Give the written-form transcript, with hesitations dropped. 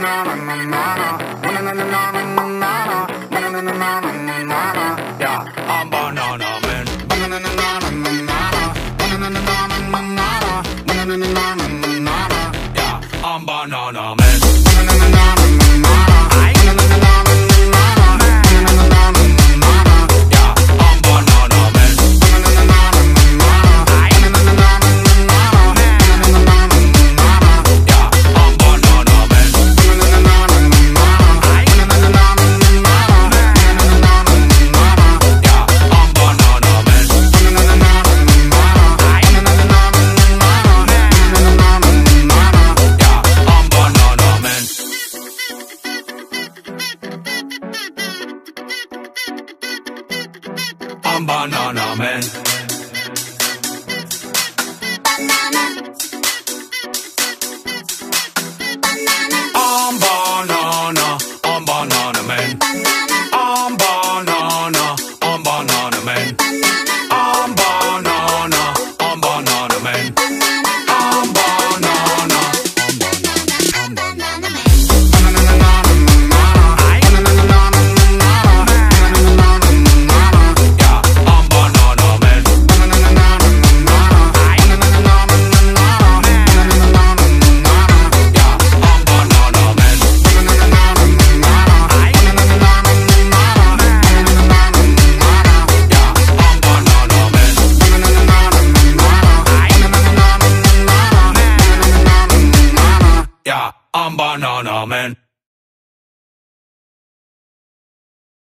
I'm Banana Man. Yeah, I'm Banana Man. I'm Banana Man. I'm banana, I'm Banana Man. I'm banana, I'm Banana Man. I'm banana, I'm Banana Man. I'm banana, I'm Banana Man. I'm Banana Man.